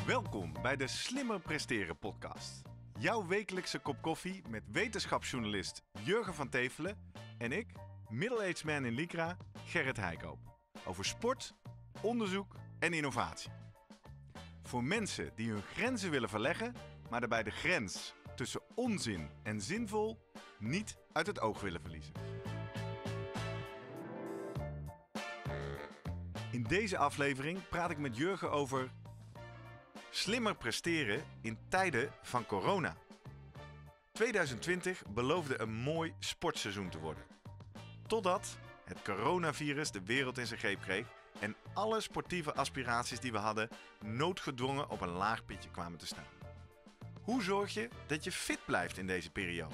Welkom bij de Slimmer Presteren podcast. Jouw wekelijkse kop koffie met wetenschapsjournalist Jurgen van Tevelen en ik, middle-aged man in Lycra, Gerrit Heikoop. Over sport, onderzoek en innovatie. Voor mensen die hun grenzen willen verleggen, maar daarbij de grens tussen onzin en zinvol niet uit het oog willen verliezen. In deze aflevering praat ik met Jurgen over slimmer presteren in tijden van corona. 2020 beloofde een mooi sportseizoen te worden. Totdat het coronavirus de wereld in zijn greep kreeg en alle sportieve aspiraties die we hadden noodgedwongen op een laag pitje kwamen te staan. Hoe zorg je dat je fit blijft in deze periode?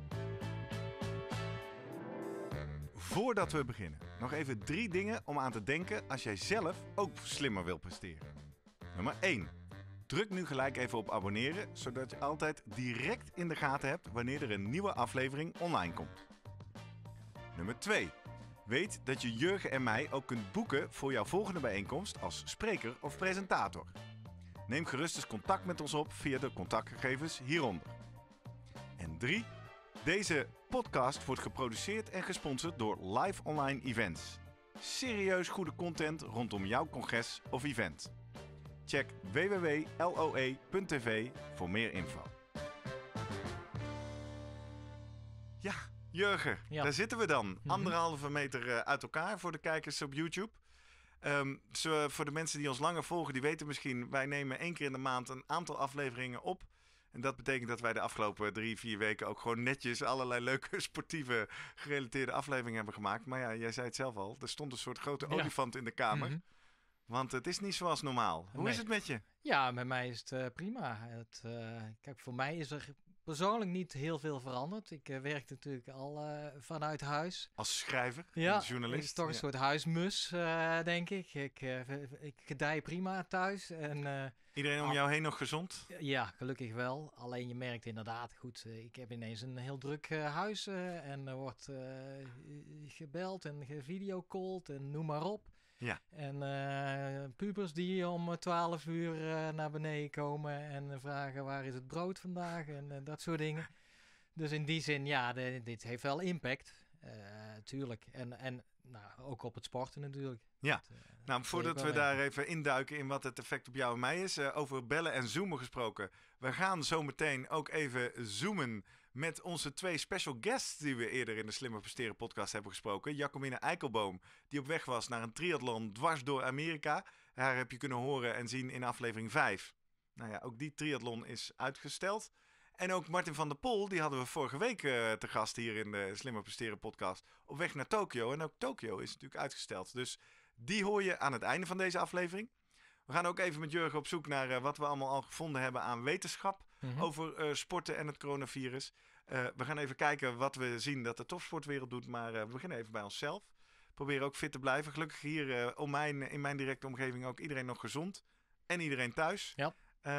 Voordat we beginnen, nog even 3 dingen om aan te denken als jij zelf ook slimmer wil presteren. Nummer 1. Druk nu gelijk even op abonneren, zodat je altijd direct in de gaten hebt wanneer er een nieuwe aflevering online komt. Nummer 2. Weet dat je Jurgen en mij ook kunt boeken voor jouw volgende bijeenkomst als spreker of presentator. Neem gerust eens contact met ons op via de contactgegevens hieronder. En 3. Deze podcast wordt geproduceerd en gesponsord door Live Online Events. Serieus goede content rondom jouw congres of event. Check www.loe.tv voor meer info. Ja, Jurgen, daar zitten we dan. 1,5 meter uit elkaar voor de kijkers op YouTube. Voor de mensen die ons langer volgen, die weten misschien, wij nemen 1 keer in de maand een aantal afleveringen op. En dat betekent dat wij de afgelopen 3-4 weken ook gewoon netjes allerlei leuke sportieve gerelateerde afleveringen hebben gemaakt. Maar ja, jij zei het zelf al, er stond een soort grote olifant in de kamer. Want het is niet zoals normaal. Hoe is het met je? Ja, met mij is het prima. Kijk, voor mij is er persoonlijk niet heel veel veranderd. Ik werk natuurlijk al vanuit huis. Als schrijver, journalist. Het is toch een soort huismus, denk ik. Ik gedij prima thuis. En, iedereen om jou heen nog gezond? Ja, gelukkig wel. Alleen je merkt inderdaad, goed, ik heb ineens een heel druk huis. En er wordt gebeld en gevideocalled en noem maar op. Ja. En pubers die om 12 uur naar beneden komen en vragen waar is het brood vandaag en dat soort dingen. Dus in die zin, ja, dit heeft wel impact, tuurlijk. En ook op het sporten natuurlijk. Ja, voordat we daar even induiken in wat het effect op jou en mij is, over bellen en zoomen gesproken. We gaan zo meteen ook even zoomen met onze 2 special guests die we eerder in de Slimmer Presteren podcast hebben gesproken. Jacomine Eikelboom, die op weg was naar een triathlon dwars door Amerika. Haar heb je kunnen horen en zien in aflevering 5. Nou ja, ook die triathlon is uitgesteld. En ook Martin van der Pol, die hadden we vorige week te gast hier in de Slimmer Presteren podcast, op weg naar Tokio. En ook Tokio is natuurlijk uitgesteld. Dus die hoor je aan het einde van deze aflevering. We gaan ook even met Jurgen op zoek naar wat we allemaal al gevonden hebben aan wetenschap over sporten en het coronavirus. We gaan even kijken wat we zien dat de topsportwereld doet, maar we beginnen even bij onszelf. Proberen ook fit te blijven. Gelukkig hier in mijn directe omgeving ook iedereen nog gezond. En iedereen thuis. Ja.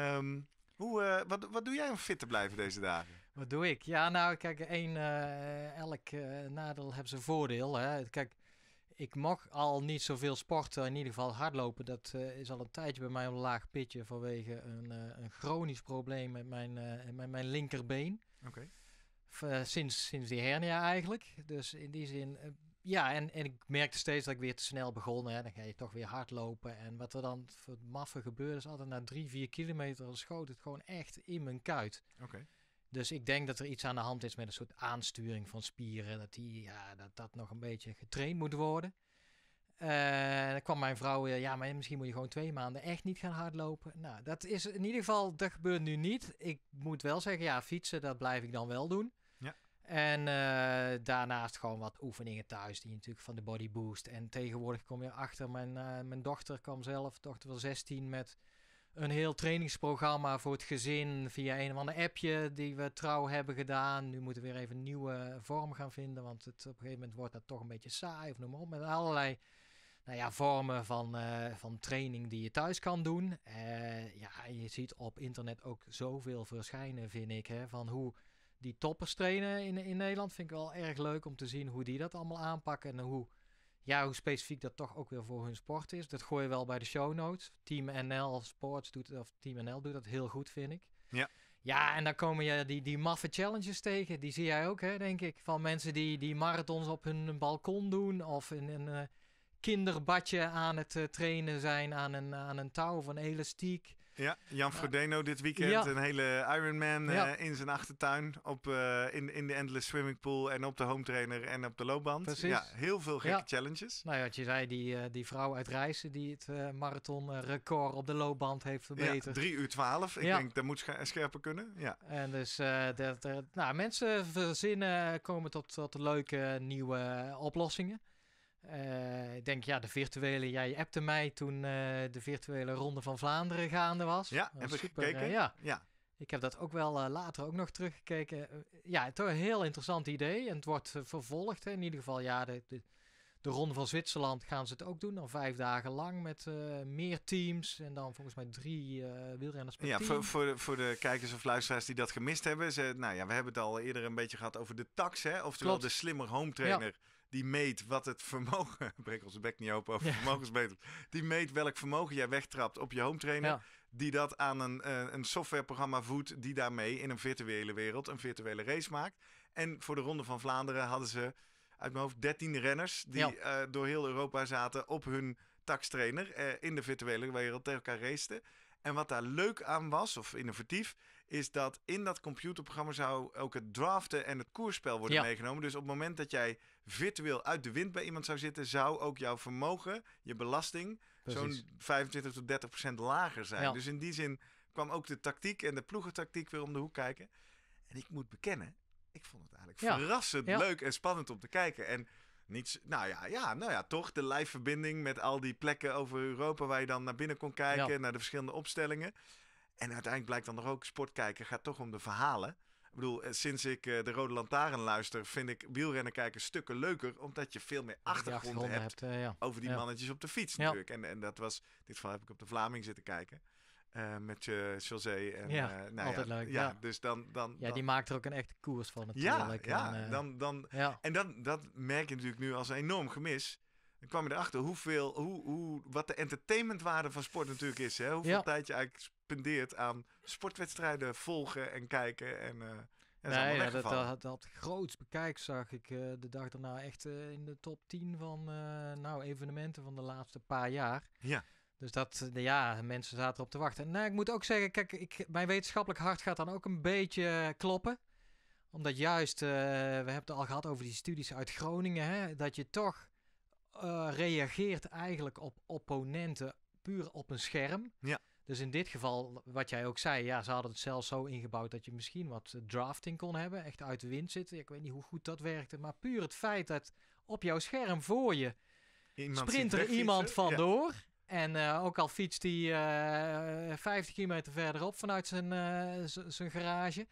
Wat doe jij om fit te blijven deze dagen? Wat doe ik? Ja, nou, kijk, elk nadeel heeft zijn voordeel. Hè. Kijk, ik mag al niet zoveel sporten, in ieder geval hardlopen. Dat is al een tijdje bij mij op een laag pitje vanwege een chronisch probleem met mijn linkerbeen. Oké. Sinds die hernia eigenlijk. Dus in die zin, ja, en ik merkte steeds dat ik weer te snel begon. Hè. Dan ga je toch weer hardlopen. En wat er dan voor het maffe gebeurde is altijd na 3-4 kilometer schoot het gewoon echt in mijn kuit. Oké. Dus ik denk dat er iets aan de hand is met een soort aansturing van spieren. Dat nog een beetje getraind moet worden. Dan kwam mijn vrouw weer, ja, maar misschien moet je gewoon 2 maanden echt niet gaan hardlopen. Nou, dat is in ieder geval, dat gebeurt nu niet. Ik moet wel zeggen, ja, fietsen, dat blijf ik dan wel doen. Ja. En daarnaast gewoon wat oefeningen thuis, die natuurlijk van de Body Boost. En tegenwoordig kom je achter, mijn dochter dochter van 16, met een heel trainingsprogramma voor het gezin via een of ander appje die we trouw hebben gedaan. Nu moeten we weer even een nieuwe vorm gaan vinden, want op een gegeven moment wordt dat toch een beetje saai of noem maar op. Met allerlei vormen van training die je thuis kan doen. Je ziet op internet ook zoveel verschijnen, vind ik, van hoe die toppers trainen in Nederland. Vind ik wel erg leuk om te zien hoe die dat allemaal aanpakken en hoe ja, hoe specifiek dat toch ook weer voor hun sport is. Dat gooi je wel bij de show notes. Team NL Sports Team NL doet dat heel goed, vind ik. Ja. Ja, en dan komen je die maffe challenges tegen. Die zie jij ook, hè, denk ik. Van mensen die marathons op hun balkon doen. Of in een kinderbadje aan het trainen zijn aan een touw of een elastiek. Ja, Jan Frodeno dit weekend een hele Ironman in zijn achtertuin. In de Endless Swimming Pool en op de home trainer en op de loopband. Precies. Ja, heel veel gekke challenges. Nou ja, wat je zei, die vrouw uit Rijssen die het marathonrecord op de loopband heeft verbeterd. Ja, 3:12. Ik denk, dat moet scherper kunnen. Ja. En dus mensen komen tot leuke nieuwe oplossingen. Ik denk, de virtuele... Jij appte mij toen de virtuele Ronde van Vlaanderen gaande was. Ja, heb ik gekeken? Ja. Ik heb dat ook wel later ook nog teruggekeken. Toch een heel interessant idee. En het wordt vervolgd. Hè. In ieder geval, de Ronde van Zwitserland gaan ze het ook doen. Al 5 dagen lang met meer teams. En dan volgens mij 3 wielrenners per team. Voor de kijkers of luisteraars die dat gemist hebben. We hebben het al eerder een beetje gehad over de TAX. Hè? Oftewel de slimmer home trainer. Ja. Die meet wat het vermogen... breek onze bek niet open over vermogensmeter. Die meet welk vermogen jij wegtrapt op je home trainer. Ja. Die dat aan een softwareprogramma voedt. Die daarmee in een virtuele wereld een virtuele race maakt. En voor de Ronde van Vlaanderen hadden ze uit mijn hoofd 13 renners. Die door heel Europa zaten op hun TAX-trainer. In de virtuele wereld tegen elkaar raceten. En wat daar leuk aan was, of innovatief, is dat in dat computerprogramma zou ook het draften en het koersspel worden meegenomen. Dus op het moment dat jij virtueel uit de wind bij iemand zou zitten, zou ook jouw vermogen, je belasting, zo'n 25-30% lager zijn. Ja. Dus in die zin kwam ook de tactiek en de ploegentactiek weer om de hoek kijken. En ik moet bekennen, ik vond het eigenlijk verrassend leuk en spannend om te kijken. En toch de live verbinding met al die plekken over Europa waar je dan naar binnen kon kijken, naar de verschillende opstellingen. En uiteindelijk blijkt dan nog ook, sportkijken gaat toch om de verhalen. Ik bedoel, sinds ik de Rode Lantaarn luister, vind ik wielrennen kijken stukken leuker, omdat je veel meer achtergrond hebt over die mannetjes op de fiets natuurlijk. En dat was, in dit geval heb ik op de Vlaming zitten kijken. Met José. En, altijd leuk. Ja, dus dan, die maakt er ook een echte koers van natuurlijk. En dat merk je natuurlijk nu als een enorm gemis. Dan kwam je erachter wat de entertainmentwaarde van sport natuurlijk is. Hè? Hoeveel tijd je eigenlijk spendeert aan sportwedstrijden volgen en kijken. Dat groots bekijk zag ik de dag daarna echt in de top 10 van evenementen van de laatste paar jaar. Ja. Dus mensen zaten erop te wachten. Nou, ik moet ook zeggen, kijk, mijn wetenschappelijk hart gaat dan ook een beetje kloppen. Omdat juist, we hebben het al gehad over die studies uit Groningen, hè, dat je toch reageert eigenlijk op opponenten puur op een scherm. Ja. Dus in dit geval, wat jij ook zei, ze hadden het zelfs zo ingebouwd dat je misschien wat drafting kon hebben. Echt uit de wind zitten. Ik weet niet hoe goed dat werkte, maar puur het feit dat op jouw scherm voor je sprint er iemand vandoor. Ja. En ook al fietst hij 50 kilometer verderop vanuit zijn garage.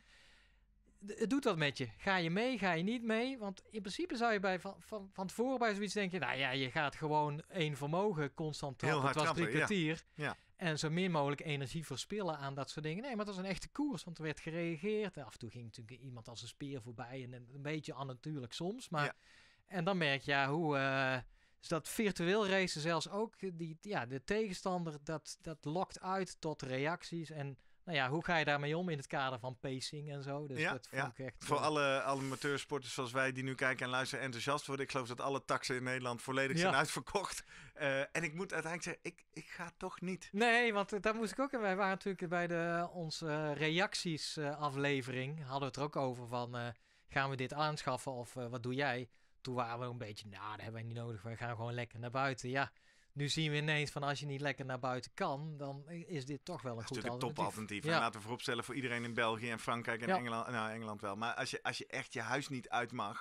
Het doet wat met je. Ga je mee, ga je niet mee? Want in principe zou je van tevoren bij zoiets denken, je gaat gewoon één vermogen constant trappen. Het was 3 kwartier. Ja. En zo min mogelijk energie verspillen aan dat soort dingen. Nee, maar het was een echte koers, want er werd gereageerd. En af en toe ging natuurlijk iemand als een speer voorbij. En een beetje onnatuurlijk soms. Maar, en dan merk je hoe... Dus dat virtueel racen zelfs ook, de tegenstander, dat lokt uit tot reacties. En hoe ga je daarmee om in het kader van pacing en zo? Dus dat vond ik echt... Voor alle amateursporters zoals wij die nu kijken en luisteren enthousiast worden. Ik geloof dat alle taxen in Nederland volledig zijn uitverkocht. En ik moet uiteindelijk zeggen, ik ga toch niet. Nee, want daar moest ik ook... Wij waren natuurlijk bij onze reacties aflevering. Hadden we het er ook over van, gaan we dit aanschaffen of wat doe jij? Toen waren we een beetje, dat hebben wij niet nodig. We gaan gewoon lekker naar buiten. Ja, nu zien we ineens van als je niet lekker naar buiten kan, dan is dit toch wel een goed alternatief. Een topalternatief. Ja. En laten we vooropstellen voor iedereen in België en Frankrijk en Engeland. Nou, Engeland wel. Maar als je echt je huis niet uit mag,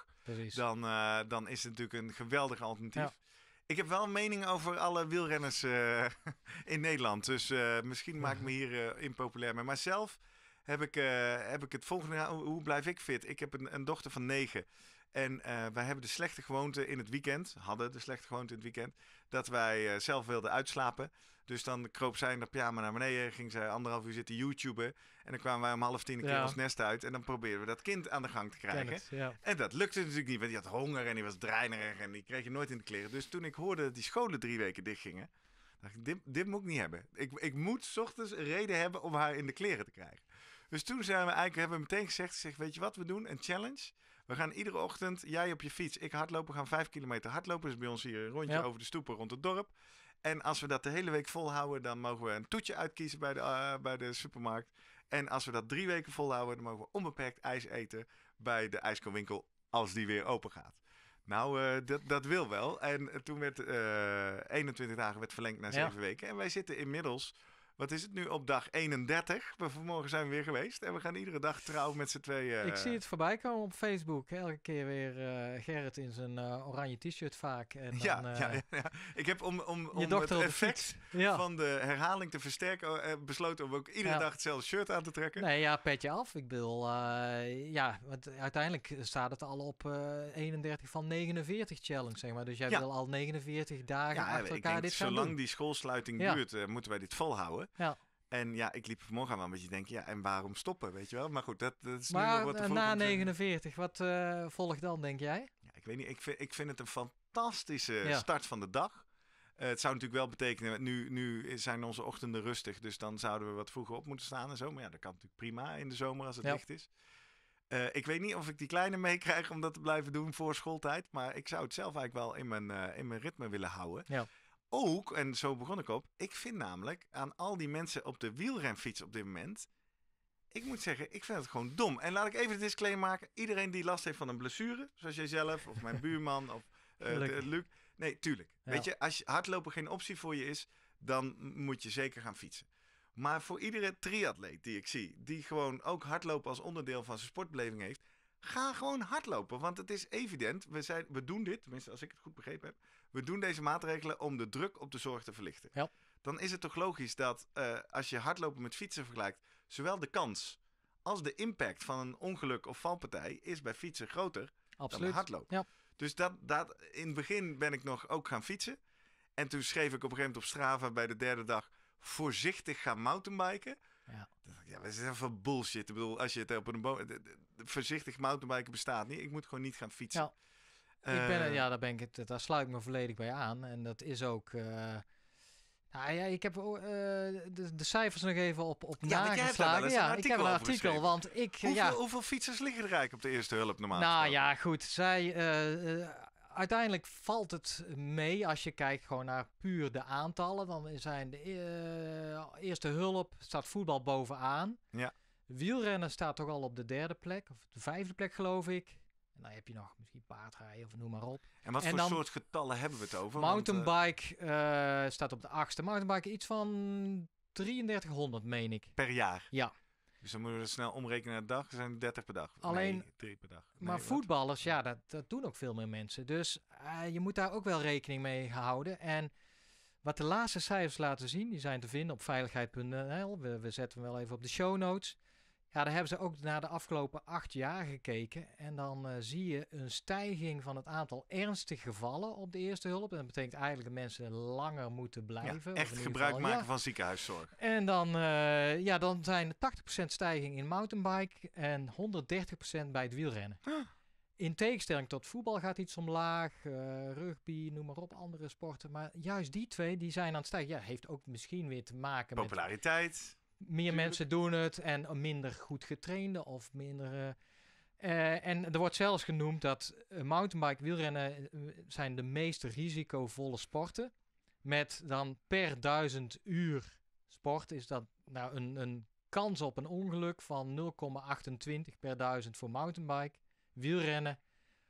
dan is het natuurlijk een geweldig alternatief. Ja. Ik heb wel een mening over alle wielrenners in Nederland. Dus misschien maak ik me hier impopulair mee. Maar zelf heb ik het volgende. Hoe blijf ik fit? Ik heb een dochter van 9. En wij hebben de slechte gewoonte in het weekend, dat wij zelf wilden uitslapen. Dus dan kroop zij in de pyjama naar beneden, ging zij 1,5 uur zitten YouTuben. En dan kwamen wij om 9:30 een keer ons nest uit. En dan probeerden we dat kind aan de gang te krijgen. En dat lukte natuurlijk niet, want die had honger en die was dreinerig en die kreeg je nooit in de kleren. Dus toen ik hoorde dat die scholen 3 weken dichtgingen, dacht ik, dit moet ik niet hebben. Ik moet 's ochtends een reden hebben om haar in de kleren te krijgen. Dus toen hebben we meteen gezegd, weet je wat we doen? Een challenge. We gaan iedere ochtend, jij op je fiets, ik hardlopen, we gaan 5 kilometer hardlopen. Dus bij ons hier een rondje over de stoepen rond het dorp. En als we dat de hele week volhouden, dan mogen we een toetje uitkiezen bij de supermarkt. En als we dat 3 weken volhouden, dan mogen we onbeperkt ijs eten bij de ijskoolwinkel als die weer open gaat. Nou, dat wil wel. En toen werd 21 dagen werd verlengd naar 7 weken. En wij zitten inmiddels, wat is het nu, op dag 31. Vanmorgen zijn we weer geweest. En we gaan iedere dag trouw met z'n tweeën. Ik zie het voorbij komen op Facebook. Elke keer weer Gerrit in zijn oranje t-shirt vaak. En dan, Ik heb om het effect van de herhaling te versterken besloten om ook iedere dag hetzelfde shirt aan te trekken. Nee, petje af. Ik bedoel, want uiteindelijk staat het al op 31 van 49 challenge, zeg maar. Dus jij wil al 49 dagen achter elkaar dit gaan doen. Zolang die schoolsluiting duurt, moeten wij dit volhouden. Ja. En ik liep vanmorgen aan wel een beetje denken, en waarom stoppen, weet je wel? Maar goed, dat is maar nu nog wat te na 49, wat volgt dan, denk jij? Ja, ik weet niet, ik vind het een fantastische start van de dag. Het zou natuurlijk wel betekenen, nu zijn onze ochtenden rustig, dus dan zouden we wat vroeger op moeten staan en zo. Maar dat kan natuurlijk prima in de zomer als het licht is. Ik weet niet of ik die kleine meekrijg om dat te blijven doen voor schooltijd. Maar ik zou het zelf eigenlijk wel in mijn ritme willen houden. Ja. Ook, en zo begon ik op, ik vind namelijk aan al die mensen op de wielrenfiets op dit moment, ik moet zeggen, ik vind het gewoon dom. En laat ik even de disclaimer maken. Iedereen die last heeft van een blessure, zoals jijzelf of mijn buurman of Luc. Nee, tuurlijk. Ja. Weet je, als hardlopen geen optie voor je is, dan moet je zeker gaan fietsen. Maar voor iedere triatleet die ik zie, die gewoon ook hardlopen als onderdeel van zijn sportbeleving heeft, ga gewoon hardlopen. Want het is evident, we doen dit, tenminste als ik het goed begrepen heb, we doen deze maatregelen om de druk op de zorg te verlichten. Ja. Dan is het toch logisch dat als je hardlopen met fietsen vergelijkt, zowel de kans als de impact van een ongeluk of valpartij is bij fietsen groter dan bij hardlopen. Ja. Dus dat in het begin ben ik nog ook gaan fietsen. En toen schreef ik op een gegeven moment op Strava bij de 3e dag, voorzichtig gaan mountainbiken. Ja. Ja, dat is even bullshit. Ik bedoel, als je het op een voorzichtig mountainbiken bestaat niet. Ik moet gewoon niet gaan fietsen. Ja. Daar sluit ik me volledig bij aan. En dat is ook... ik heb de cijfers nog even op nageslagen. Ik heb een artikel. Want hoeveel fietsers liggen er eigenlijk op de eerste hulp normaal? Nou ja, goed. Uiteindelijk valt het mee als je kijkt gewoon naar puur de aantallen. Dan zijn de eerste hulp, staat voetbal bovenaan. Ja. Wielrennen staat toch al op de 3e plek, of de 5e plek geloof ik. En dan heb je nog misschien paardrijden of noem maar op. En wat voor soort getallen hebben we het over? Mountainbike staat op de 8e. Mountainbike iets van 3300, meen ik. Per jaar? Ja. Dus dan moeten we snel omrekenen naar de dag. Er zijn 30 per dag. Alleen 3 per dag. Maar voetballers, dat doen ook veel meer mensen. Dus je moet daar ook wel rekening mee houden. En wat de laatste cijfers laten zien, die zijn te vinden op veiligheid.nl. We zetten hem wel even op de show notes. Ja, daar hebben ze ook naar de afgelopen 8 jaar gekeken. En dan zie je een stijging van het aantal ernstige gevallen op de eerste hulp. En dat betekent eigenlijk dat mensen langer moeten blijven. Ja, echt gebruik maken van ziekenhuiszorg. En dan zijn er 80% stijging in mountainbike en 130% bij het wielrennen. In tegenstelling tot voetbal gaat iets omlaag, rugby, noem maar op, andere sporten. Maar juist die twee, die zijn aan het stijgen. Ja, heeft ook misschien weer te maken met... populariteit. Meer mensen doen het en minder goed getrainde of minder... en er wordt zelfs genoemd dat mountainbike, wielrennen zijn de meest risicovolle sporten. Met dan per 1000 uur sport is dat nou een kans op een ongeluk van 0,28 per 1000 voor mountainbike. Wielrennen 0,19.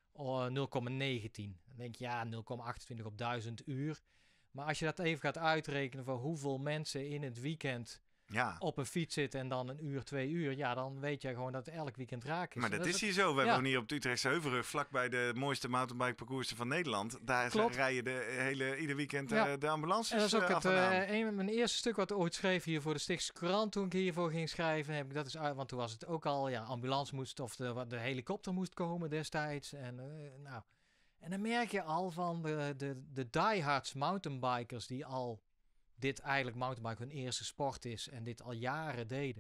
Dan denk je 0,28 op 1000 uur. Maar als je dat even gaat uitrekenen voor hoeveel mensen in het weekend Ja. op een fiets zit en dan 1 uur, 2 uur, ja, dan weet je gewoon dat het elk weekend raak is. Maar dat is hier zo. Wij wonen hier op de Utrechtse Heuvelrug, vlakbij de mooiste mountainbike parcoursen van Nederland. Daar rijden ieder weekend de ambulances en dat is ook af en aan. mijn eerste stuk wat ik ooit schreef hier voor de Stichtse Courant, toen ik hiervoor ging schrijven, want toen was het ook al, ambulance moest, of de helikopter moest komen destijds. En dan merk je al van de diehards mountainbikers die al dit eigenlijk mountainbike hun eerste sport is en dit al jaren deden.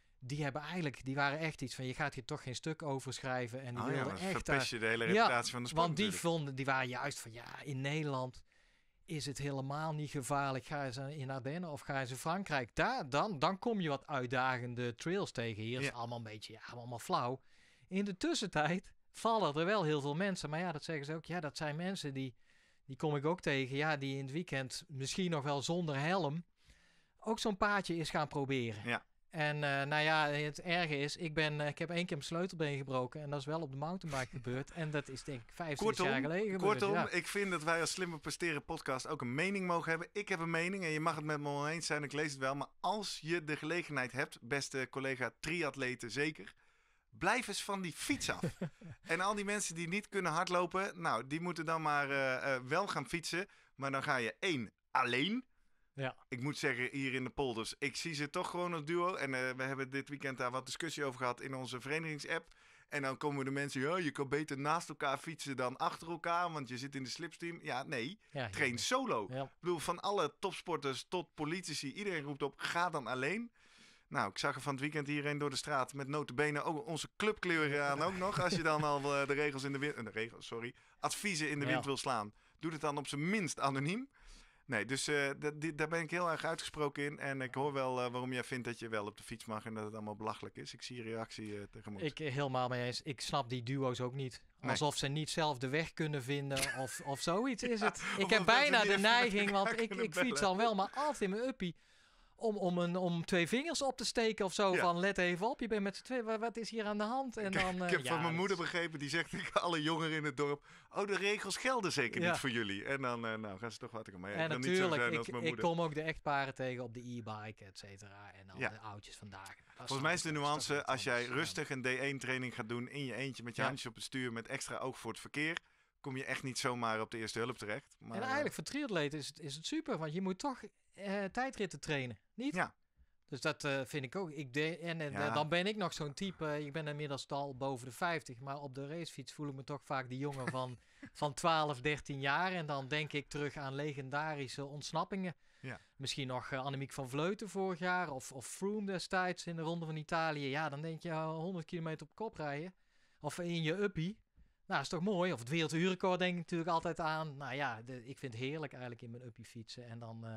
Die waren echt iets van, je gaat hier toch geen stuk over schrijven. En die wilden echt verpest je de hele reputatie van de sport. Want die waren juist van, in Nederland is het helemaal niet gevaarlijk. Ga eens in Ardennen of ga eens in Frankrijk. Dan kom je wat uitdagende trails tegen. Hier is het allemaal een beetje, allemaal flauw. In de tussentijd vallen er wel heel veel mensen. Maar dat zeggen ze ook, dat zijn mensen die kom ik ook tegen. Die in het weekend misschien nog wel zonder helm ook zo'n paadje is gaan proberen. Ja. En het erge is, ik heb 1 keer mijn sleutelbeen gebroken. En dat is wel op de mountainbike gebeurd. En dat is denk ik 5-6 jaar geleden gebeurd. Kortom, ik vind dat wij als Slimmer Presteren podcast ook een mening mogen hebben. Ik heb een mening en je mag het met me oneens zijn. Ik lees het wel. Maar als je de gelegenheid hebt, beste collega triatleten zeker, blijf eens van die fiets af. En al die mensen die niet kunnen hardlopen, nou, die moeten dan maar wel gaan fietsen. Maar dan ga je 1 alleen. Ja. Ik moet zeggen, hier in de polders, ik zie ze toch gewoon als duo. En we hebben dit weekend daar wat discussie over gehad in onze verenigingsapp. En dan komen de mensen, je kan beter naast elkaar fietsen dan achter elkaar, want je zit in de slipstream. Ja, nee, train solo. Ja. Ik bedoel, van alle topsporters tot politici, iedereen roept op, ga dan alleen. Nou, ik zag er van het weekend hierheen door de straat met nota bene ook onze clubkleur aan ook nog. Als je dan al de regels in de wind, adviezen in de wind wil slaan, doe het dan op zijn minst anoniem. Nee, dus daar ben ik heel erg uitgesproken in. En ik hoor wel waarom jij vindt dat je wel op de fiets mag en dat het allemaal belachelijk is. Ik zie je reactie tegemoet. Ik helemaal mee eens. Ik snap die duo's ook niet. Alsof ze niet zelf de weg kunnen vinden of zoiets is het. Ik heb bijna de neiging, want ik fiets dan wel, maar altijd in mijn uppie. Om 2 vingers op te steken of zo. Van let even op, je bent met z'n twee. Wat is hier aan de hand? En dan, ik heb van mijn moeder begrepen, die zegt tegen alle jongeren in het dorp, de regels gelden zeker niet voor jullie. En dan gaan ze toch wat ik. Maar en natuurlijk, ik kom ook de echtparen tegen op de e-bike, et cetera. En dan de oudjes vandaag. Volgens mij is de nuance, als jij rustig een D1 training gaat doen in je eentje met je handjes op het stuur met extra oog voor het verkeer, kom je echt niet zomaar op de eerste hulp terecht. Maar, en eigenlijk voor triatleten is het super, want je moet toch tijdritten trainen, niet? Ja. Dus dat vind ik ook. Dan ben ik nog zo'n type, ik ben inmiddels al boven de 50, maar op de racefiets voel ik me toch vaak die jongen van 12, 13 jaar. En dan denk ik terug aan legendarische ontsnappingen. Ja. Misschien nog Annemiek van Vleuten vorig jaar of Froome destijds in de Ronde van Italië. Ja, dan denk je 100 kilometer op kop rijden. Of in je uppie. Nou, is toch mooi. Of het werelduurrecord denk ik natuurlijk altijd aan. Nou ja, ik vind het heerlijk eigenlijk in mijn uppie fietsen. En dan,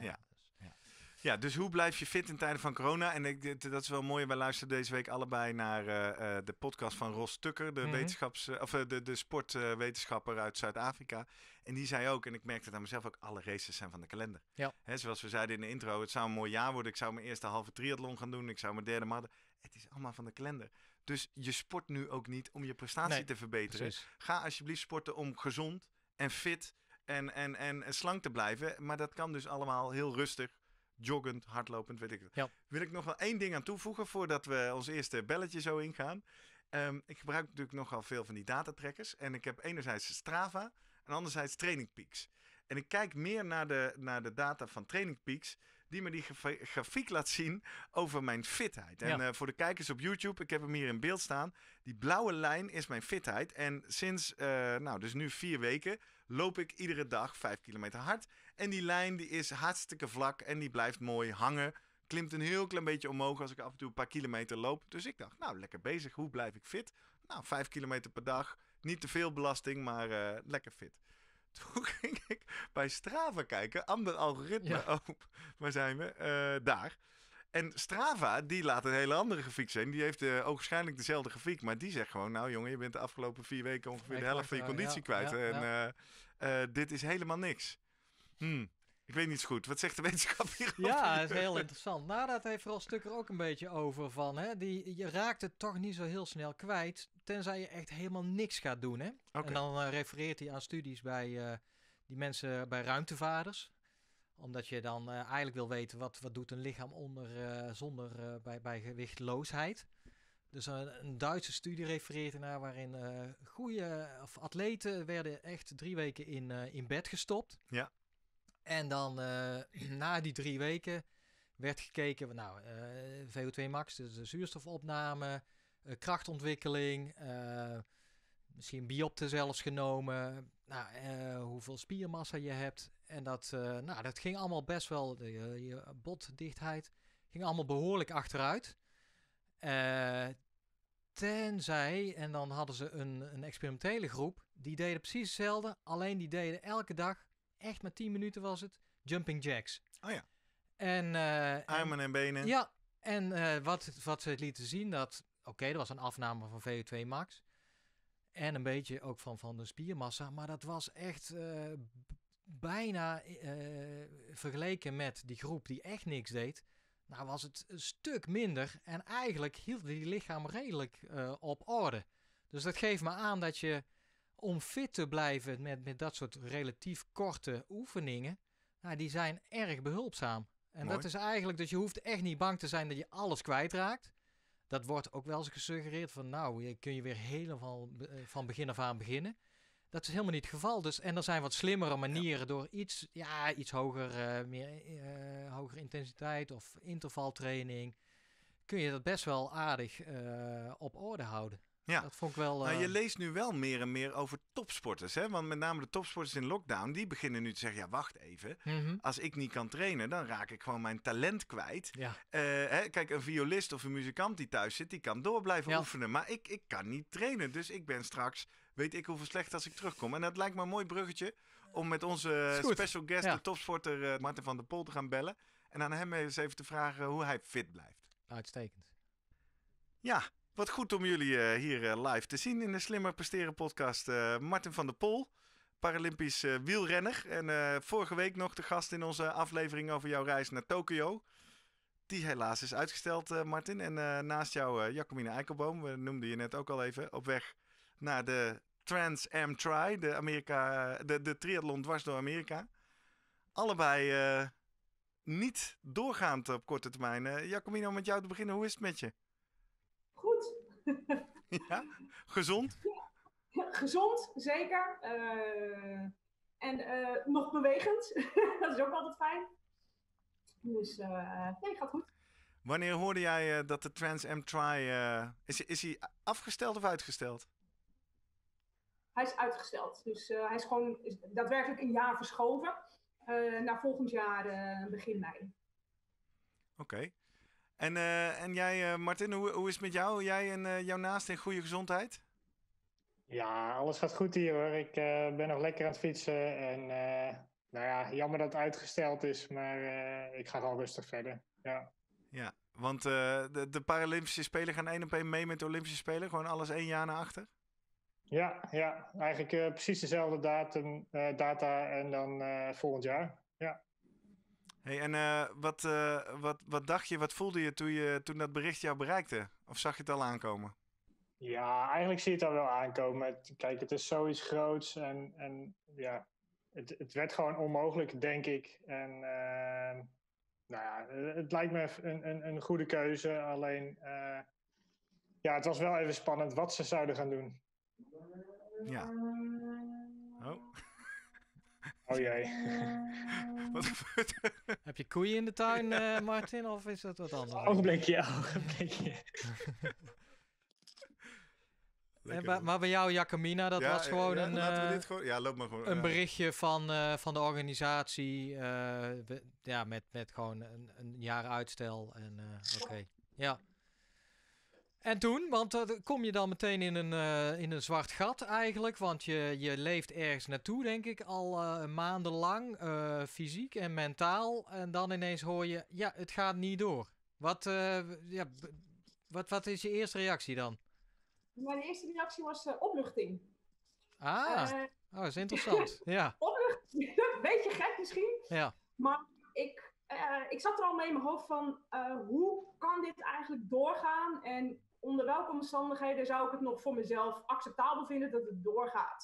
Ja, dus hoe blijf je fit in tijden van corona? En dat is wel mooi. Wij luisteren deze week allebei naar de podcast van Ros Tucker, de de sportwetenschapper uit Zuid-Afrika. En die zei ook, en ik merkte het aan mezelf ook, alle races zijn van de kalender. Ja. Zoals we zeiden in de intro, het zou een mooi jaar worden. Ik zou mijn eerste halve triathlon gaan doen. Ik zou mijn derde marathon. Het is allemaal van de kalender. Dus je sport nu ook niet om je prestatie te verbeteren. Precies. Ga alsjeblieft sporten om gezond en fit en slank te blijven. Maar dat kan dus allemaal heel rustig. Joggend, hardlopend, weet ik het. Ja. Wil ik nog wel 1 ding aan toevoegen voordat we ons eerste belletje zo ingaan. Ik gebruik natuurlijk nogal veel van die datatrackers. En ik heb enerzijds Strava en anderzijds Training Peaks. En ik kijk meer naar de data van Training Peaks, die me die grafiek laat zien over mijn fitheid. En voor de kijkers op YouTube, ik heb hem hier in beeld staan. Die blauwe lijn is mijn fitheid. En sinds, dus nu 4 weken, loop ik iedere dag 5 kilometer hard. En die lijn die is hartstikke vlak en die blijft mooi hangen. Klimt een heel klein beetje omhoog als ik af en toe een paar kilometer loop. Dus ik dacht, nou, lekker bezig. Hoe blijf ik fit? Nou, 5 kilometer per dag. Niet te veel belasting, maar lekker fit. Toen ging ik bij Strava kijken. Ander algoritme. Ja. Oh, waar zijn we? Daar. En Strava, die laat een hele andere grafiek zien. Die heeft waarschijnlijk dezelfde grafiek. Maar die zegt gewoon, nou jongen, je bent de afgelopen 4 weken ongeveer de helft van je conditie kwijt. En dit is helemaal niks. Ik weet niet zo goed. Wat zegt de wetenschap hierover? Ja, dat is heel interessant. Nou, dat heeft vooral Stukker ook een beetje over van, je raakt het toch niet zo heel snel kwijt, tenzij je echt helemaal niks gaat doen, hè? Okay. En dan refereert hij aan studies bij die mensen bij ruimtevaarders. Omdat je dan eigenlijk wil weten wat doet een lichaam zonder bij gewichtloosheid. Dus een Duitse studie refereert ernaar waarin atleten werden echt 3 weken in bed gestopt. Ja. En dan na die 3 weken werd gekeken, VO2 max, dus de zuurstofopname, krachtontwikkeling, misschien biopte zelfs genomen, hoeveel spiermassa je hebt. En dat ging allemaal best wel, je botdichtheid ging allemaal behoorlijk achteruit. Tenzij, en dan hadden ze een experimentele groep, die deden precies hetzelfde, alleen die deden elke dag, echt maar 10 minuten was het, jumping jacks. Oh ja. Armen en benen. Ja, en wat ze lieten zien, dat was een afname van VO2 max. En een beetje ook van de spiermassa. Maar dat was echt bijna vergeleken met die groep die echt niks deed. Nou was het een stuk minder. En eigenlijk hield die lichaam redelijk op orde. Dus dat geeft me aan dat je, om fit te blijven met dat soort relatief korte oefeningen, die zijn erg behulpzaam. En Mooi. dat is eigenlijk, dus je hoeft echt niet bang te zijn dat je alles kwijtraakt. Dat wordt ook wel eens gesuggereerd van, je kun je weer helemaal van begin af aan beginnen. Dat is helemaal niet het geval. Dus, en er zijn wat slimmere manieren door iets hoger, hogere intensiteit of intervaltraining. Kun je dat best wel aardig op orde houden. Ja. Dat vond ik wel... Nou, je leest nu wel meer en meer over topsporters, hè? Want met name de topsporters in lockdown, die beginnen nu te zeggen, ja, wacht even. Als ik niet kan trainen, dan raak ik gewoon mijn talent kwijt. Ja. Kijk, een violist of een muzikant die thuis zit, die kan door blijven oefenen. Maar ik kan niet trainen, dus ik ben straks, weet ik hoeveel slecht als ik terugkom. En dat lijkt me een mooi bruggetje om met onze special guest, de topsporter Martin van der Pol, te gaan bellen. En aan hem eens even te vragen hoe hij fit blijft. Uitstekend. Ja. Wat goed om jullie hier live te zien in de Slimmer Presteren podcast. Martin van der Pol, Paralympisch wielrenner. En vorige week nog de gast in onze aflevering over jouw reis naar Tokio. Die helaas is uitgesteld, Martin. En naast jou Jacomine Eikelboom, we noemden je net ook al even, op weg naar de Trans Am Tri, de triathlon dwars door Amerika. Allebei niet doorgaand op korte termijn. Jacomine, om met jou te beginnen, hoe is het met je? Goed. Ja, gezond? Ja, gezond, zeker. En nog bewegend. Dat is ook altijd fijn. Dus nee, gaat goed. Wanneer hoorde jij dat de Trans Am Tri... Is hij afgesteld of uitgesteld? Hij is uitgesteld. Dus hij is gewoon daadwerkelijk een jaar verschoven. Naar volgend jaar begin mei. Oké. En jij, Martin, hoe is het met jou? Jij en jouw naasten in goede gezondheid? Ja, alles gaat goed hier hoor. Ik ben nog lekker aan het fietsen. En jammer dat het uitgesteld is. Maar ik ga gewoon rustig verder. Ja, want de Paralympische Spelen gaan 1 op 1 mee met de Olympische Spelen? Gewoon alles 1 jaar naar achter? Ja, eigenlijk precies dezelfde data en dan volgend jaar. Ja. Hey, en wat dacht je, wat voelde je toen dat bericht jou bereikte? Of zag je het al aankomen? Ja, eigenlijk zie je het al wel aankomen. Kijk, het is zoiets groots en ja, het werd gewoon onmogelijk, denk ik. En het lijkt me een goede keuze. Alleen, het was wel even spannend wat ze zouden gaan doen. Ja. Oh. Oh jee. Wat gebeurt er? Heb je koeien in de tuin, Martin, of is dat wat anders? Ogenblikje. Maar bij jou, Jacomina, dat was gewoon loop maar gewoon. Een berichtje van de organisatie. Met gewoon een jaar uitstel. En oké. Ja. En toen, want kom je dan meteen in een zwart gat eigenlijk. Want je leeft ergens naartoe, denk ik, al maandenlang. Fysiek en mentaal. En dan ineens hoor je, ja, het gaat niet door. Wat is je eerste reactie dan? Mijn eerste reactie was opluchting. Dat is interessant. Ja. Opluchting, beetje gek misschien. Ja. Maar ik zat er al mee in mijn hoofd van, hoe kan dit eigenlijk doorgaan? En onder welke omstandigheden zou ik het nog voor mezelf acceptabel vinden dat het doorgaat?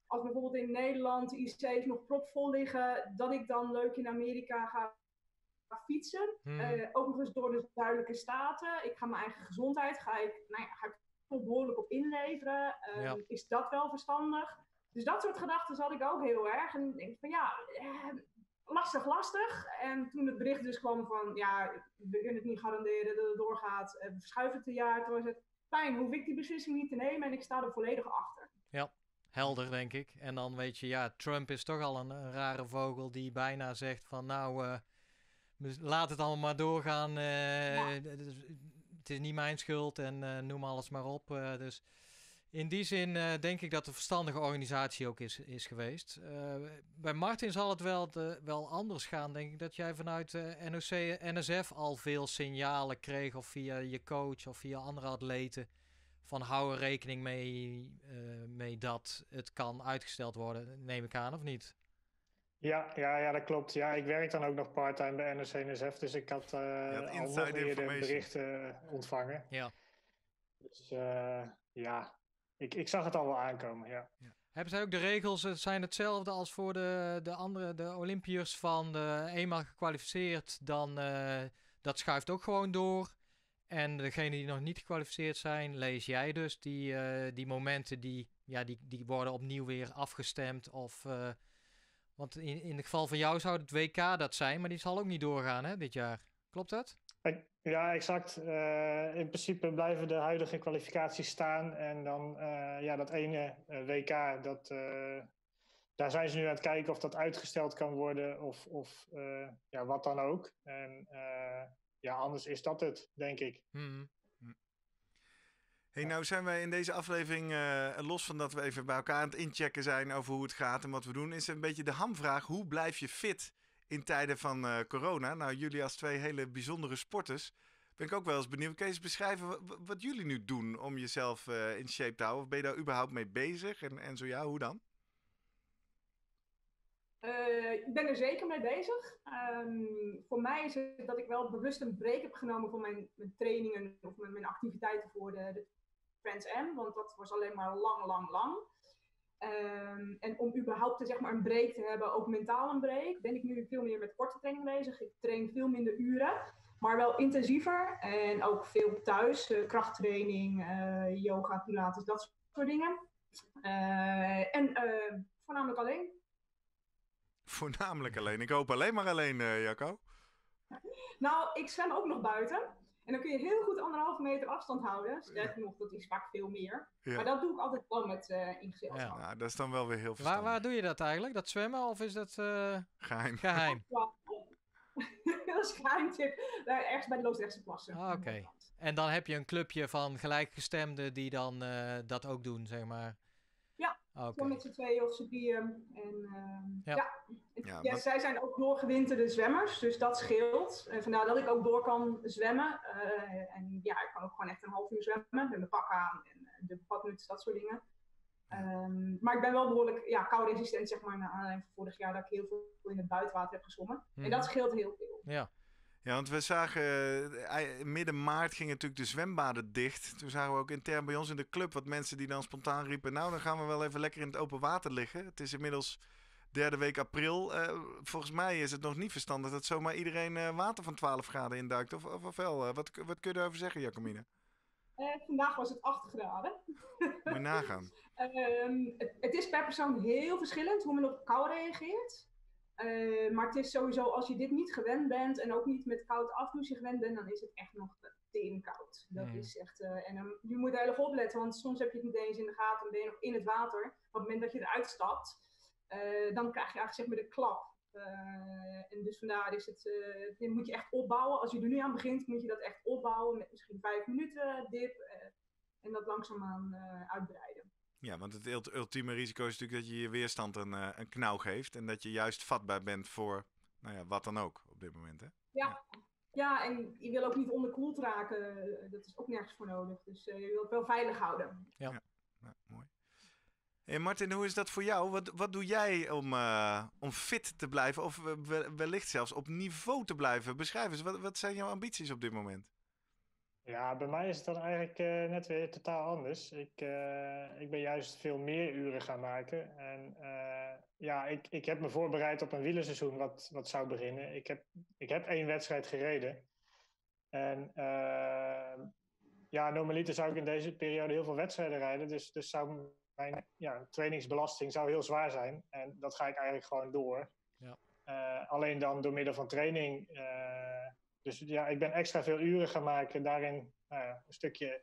als bijvoorbeeld in Nederland de IC's nog propvol liggen, dat ik dan leuk in Amerika ga fietsen. Ook nog eens door de zuidelijke staten. Ik ga mijn eigen gezondheid, ga ik toch behoorlijk op inleveren. Is dat wel verstandig? Dus dat soort gedachten had ik ook heel erg. En ik denk van lastig. En toen het bericht dus kwam van, we kunnen het niet garanderen dat het doorgaat. We verschuiven het een jaar. Toen was het fijn, hoef ik die beslissing niet te nemen en ik sta er volledig achter. Ja, helder denk ik. En dan weet je, Trump is toch al een rare vogel die bijna zegt van laat het allemaal maar doorgaan. Het is niet mijn schuld en noem alles maar op. Dus in die zin denk ik dat de verstandige organisatie ook is geweest. Bij Martin zal het wel anders gaan, denk ik. Dat jij vanuit NOC-NSF al veel signalen kreeg, of via je coach of via andere atleten, van hou er rekening mee dat het kan uitgesteld worden, neem ik aan, of niet? Ja, dat klopt. Ja, ik werk dan ook nog part-time bij NOC-NSF, dus ik had al nog eerder berichten ontvangen. Ja. Dus ik zag het al wel aankomen, ja. Hebben zij ook de regels, zijn hetzelfde als voor de Olympiërs van eenmaal gekwalificeerd, dan dat schuift ook gewoon door. En degenen die nog niet gekwalificeerd zijn, lees jij dus die momenten die worden opnieuw weer afgestemd of... Want in het geval van jou zou het WK dat zijn, maar die zal ook niet doorgaan, hè, dit jaar. Klopt dat? Ja, exact. In principe blijven de huidige kwalificaties staan. En dan dat ene WK, daar zijn ze nu aan het kijken of dat uitgesteld kan worden of wat dan ook. En anders is dat het, denk ik. Hey, nou zijn wij in deze aflevering, los van dat we even bij elkaar aan het inchecken zijn over hoe het gaat en wat we doen, is een beetje de hamvraag: hoe blijf je fit in tijden van corona? Nou, jullie als twee hele bijzondere sporters, ben ik ook wel eens benieuwd. Kun je eens beschrijven wat jullie nu doen om jezelf in shape te houden? Of ben je daar überhaupt mee bezig? En zo ja, hoe dan? Ik ben er zeker mee bezig. Voor mij is het dat ik wel bewust een break heb genomen van mijn trainingen of mijn activiteiten voor de Trans Am, want dat was alleen maar lang. En om überhaupt een break te hebben, ook mentaal een break, ben ik nu veel meer met korte training bezig. Ik train veel minder uren, maar wel intensiever en ook veel thuis. Krachttraining, yoga, pilates, dat soort dingen. Voornamelijk alleen. Voornamelijk alleen. Ik hoop alleen maar alleen, Jacco. Nou, ik zwem ook nog buiten. En dan kun je heel goed 1,5 meter afstand houden. Sterker nog, dat is vaak veel meer. Ja. Maar dat doe ik altijd wel met in gezelschap. Ja, dat is dan wel weer heel verstandig. Waar doe je dat eigenlijk? Dat zwemmen of is dat geheim? Dat is geheimtip. Ergens bij de Loosdrechtse plassen. Oké. En dan heb je een clubje van gelijkgestemden die dan dat ook doen, zeg maar. Ja, gewoon met z'n tweeën of z'n drieën. En zij zijn ook doorgewinterde zwemmers, dus dat scheelt. En vandaar dat ik ook door kan zwemmen. Ik kan ook gewoon echt 1,5 uur zwemmen met mijn pak aan en de badmuts, dat soort dingen. Maar ik ben wel behoorlijk kouresistent, zeg maar, naar aanleiding van vorig jaar dat ik heel veel in het buitenwater heb gezwommen. En dat scheelt heel veel. Ja, want we zagen midden maart gingen natuurlijk de zwembaden dicht. Toen zagen we ook intern bij ons in de club wat mensen die dan spontaan riepen: nou, dan gaan we wel even lekker in het open water liggen. Het is inmiddels 3e week april. Volgens mij is het nog niet verstandig dat zomaar iedereen water van 12 graden induikt. Of wel? Wat kun je daarover zeggen, Jacomine? Vandaag was het 8 graden. Moet je nagaan. Het is per persoon heel verschillend hoe men op kou reageert. Maar het is sowieso, als je dit niet gewend bent en ook niet met koud afdouchen gewend bent, dan is het echt nog tering koud. Dat is echt, je moet er heel erg opletten, want soms heb je het niet eens in de gaten en ben je nog in het water. Maar op het moment dat je eruit stapt, dan krijg je eigenlijk zeg maar de klap. En dus vandaar is het, moet je echt opbouwen. Als je er nu aan begint, moet je dat echt opbouwen met misschien 5 minuten dip en dat langzaamaan uitbreiden. Ja, want het ultieme risico is natuurlijk dat je je weerstand een knauw geeft. En dat je juist vatbaar bent voor wat dan ook op dit moment. Hè? Ja, en je wil ook niet onderkoeld raken. Dat is ook nergens voor nodig. Dus je wilt het wel veilig houden. Ja, mooi. Hey Martin, hoe is dat voor jou? Wat doe jij om fit te blijven? Of wellicht zelfs op niveau te blijven? Beschrijf eens, wat zijn jouw ambities op dit moment? Ja, bij mij is het dan eigenlijk net weer totaal anders. Ik ben juist veel meer uren gaan maken. En ja, ik heb me voorbereid op een wielerseizoen wat zou beginnen. Ik heb 1 wedstrijd gereden. En ja, normaliter zou ik in deze periode heel veel wedstrijden rijden. Dus zou mijn trainingsbelasting zou heel zwaar zijn. En dat ga ik eigenlijk gewoon door. Ja. Alleen dan door middel van training. Dus ja, ik ben extra veel uren gaan maken. Daarin een stukje.